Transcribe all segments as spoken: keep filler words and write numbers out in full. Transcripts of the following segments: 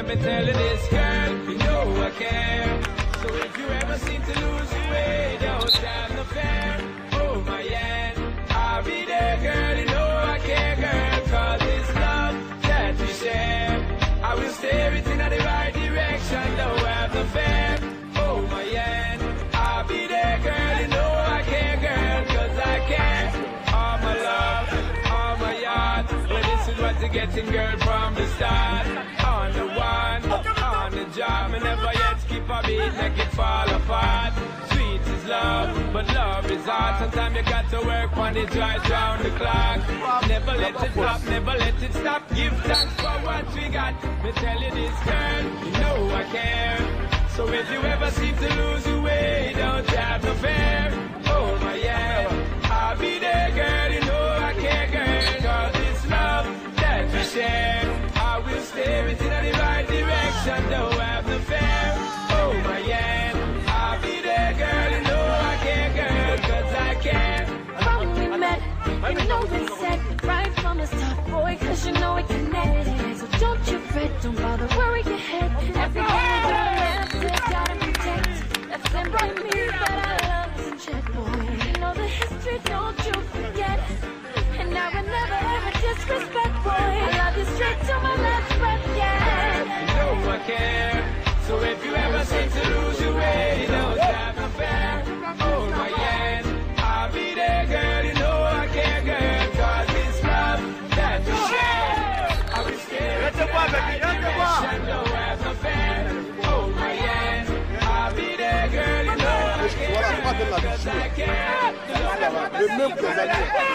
Let me tell you this, girl, you know I care. So if you ever seem to lose your way, don't have no fear. Oh my hand, I'll be there, girl, you know I care, girl. Cause it's love that we share. I will steer it in the right direction, don't have no fear. Oh my hand, I'll be there, girl, you know I care, girl. Cause I care. All my love, all my heart. Well, this is what you're getting, girl, from the start. On the one, on the job, and never yet skip a beat, make it fall apart. Sweet is love, but love is hard. Sometimes you got to work on it right round the clock. Never let it stop, never let it stop. Give thanks for what we got. Me tell you this, girl, you know I care. So if you ever seem to lose your way, don't have no fear. Oh my yeah, I'll be there, girl, you know I care, girl. Cause it's love that we share. I will steer it in the right direction, don't have no fear. Oh my yeah, I'll be there, girl, you know I care, girl. Cause I care. From we met, you know we said right from the start, boy, cause you know it connected. So don't you fret, don't bother worry your head. Every day I do the gotta protect. That's simply me that I love is in check, boy. You know the history, don't you forget. And I will never ever disrespect, boy. I love you straight to my last breath, yeah. You know I care. So if you ever seem to lose your way, don't have no fear. Oh my hand, I'll be there, girl, you know I care, girl. Cause it's love that we share. I will stay in the right direction, don't have no fear. Oh my hand, I'll be there, girl, you know I care, girl. Cause I care. Le même que ça.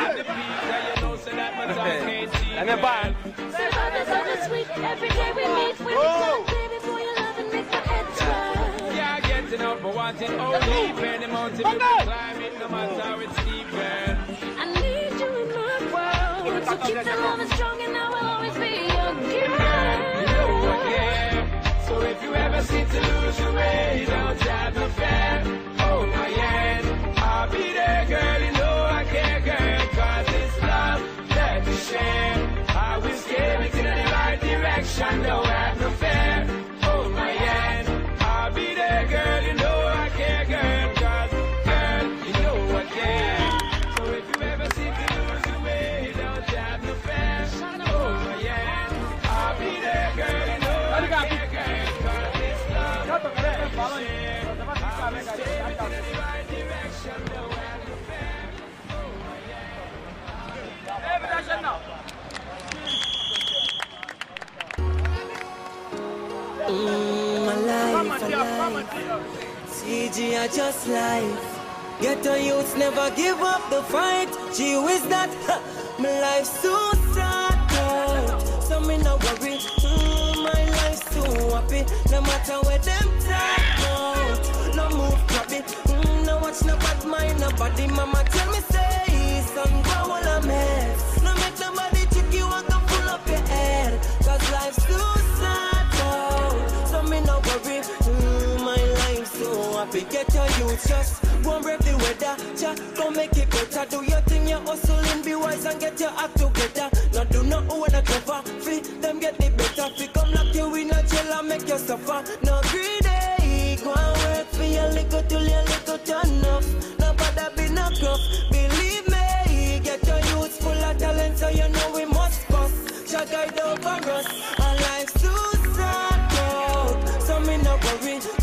And then bye. Say love is so sweet, every day we meet. When we talk, baby, boy, your love and make my head turn. Yeah, getting up for wanting all deep. Any mountain you can climb it, no matter how it's steep, girl. I need you in my world. So keep the love strong and I will always be your girl. You know I care. So if you ever seem to lose your way, don't have no fear. Oh my hand, I'll be there, girl, you know I care, girl. Cause it's love that we share. I will steer it in the right direction, don't have no fear. Oh my hand, I'll be there, girl, you know I care, girl. Cause, girl, you know I care. So if you ever seem to lose your way, don't have no fear. Oh my hand, I'll be there, girl, you know I care, girl. Cause it's love that we share. I will steer it in the right direction, don't have no fear. Oh my hand. Mm, my life, my life. C G, I just life. Ghetto youths never give up the fight. Gee, who is that? Ha, my life's so sad. So me no worry. Mm, my life's so happy. No matter where them talk out. No move crappy. Mm, no watch no bad mind. Nobody mama tell me say son go all a mess. No make nobody trick you and go pull up your head. Cause life's so sad. So me no worry, mm, my life so happy. Get your youth just go and brave the weather. Cha, go make it better. Do your thing, you hustling, be wise and get your act together. No do not own a cover, free them get the better. Fi come lock you in a jail and make you suffer. No greedy, go and work for your little till your little turn up. No bother be no gruff, believe me. Get your youth full of talent, so you know we must bust. Cha guide over us, our life's too sad. So me no worry,